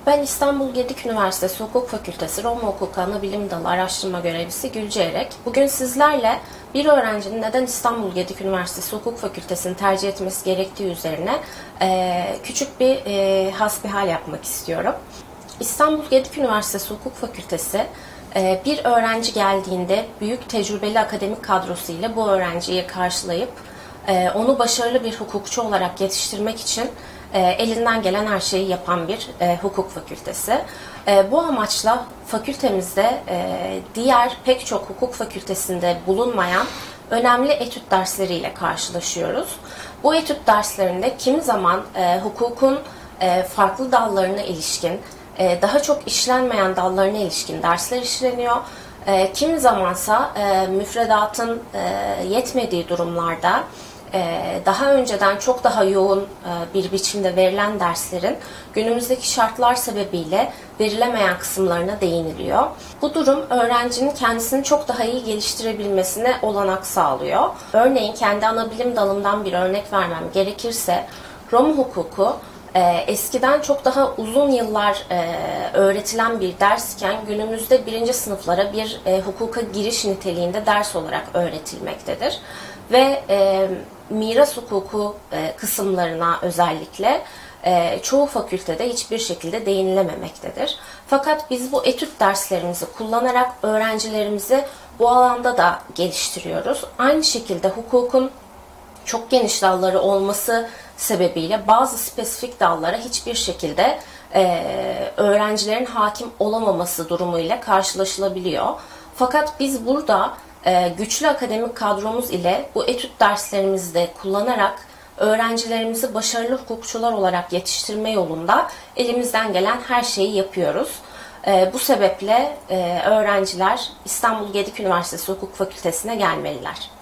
Ben İstanbul Gedik Üniversitesi Hukuk Fakültesi Roma Hukuku Anabilim Dalı Araştırma Görevlisi Gülce Erek. Bugün sizlerle bir öğrencinin neden İstanbul Gedik Üniversitesi Hukuk Fakültesi'ni tercih etmesi gerektiği üzerine küçük bir hasbihal yapmak istiyorum. İstanbul Gedik Üniversitesi Hukuk Fakültesi bir öğrenci geldiğinde büyük tecrübeli akademik kadrosuyla bu öğrenciyi karşılayıp onu başarılı bir hukukçu olarak yetiştirmek için elinden gelen her şeyi yapan bir hukuk fakültesi. Bu amaçla fakültemizde diğer pek çok hukuk fakültesinde bulunmayan önemli etüt dersleriyle karşılaşıyoruz. Bu etüt derslerinde kimi zaman hukukun farklı dallarına ilişkin, daha çok işlenmeyen dallarına ilişkin dersler işleniyor. Kimi zamansa müfredatın yetmediği durumlarda daha önceden çok daha yoğun bir biçimde verilen derslerin günümüzdeki şartlar sebebiyle verilemeyen kısımlarına değiniliyor. Bu durum öğrencinin kendisini çok daha iyi geliştirebilmesine olanak sağlıyor. Örneğin kendi anabilim dalımdan bir örnek vermem gerekirse Roma hukuku eskiden çok daha uzun yıllar öğretilen bir dersken günümüzde birinci sınıflara bir hukuka giriş niteliğinde ders olarak öğretilmektedir. Ve miras hukuku kısımlarına özellikle çoğu fakültede hiçbir şekilde değinilememektedir. Fakat biz bu etüt derslerimizi kullanarak öğrencilerimizi bu alanda da geliştiriyoruz. Aynı şekilde hukukun çok geniş dalları olması sebebiyle bazı spesifik dallara hiçbir şekilde öğrencilerin hakim olamaması durumuyla karşılaşılabiliyor. Fakat biz burada güçlü akademik kadromuz ile bu etüt derslerimizi de kullanarak öğrencilerimizi başarılı hukukçular olarak yetiştirme yolunda elimizden gelen her şeyi yapıyoruz. Bu sebeple öğrenciler İstanbul Gedik Üniversitesi Hukuk Fakültesi'ne gelmeliler.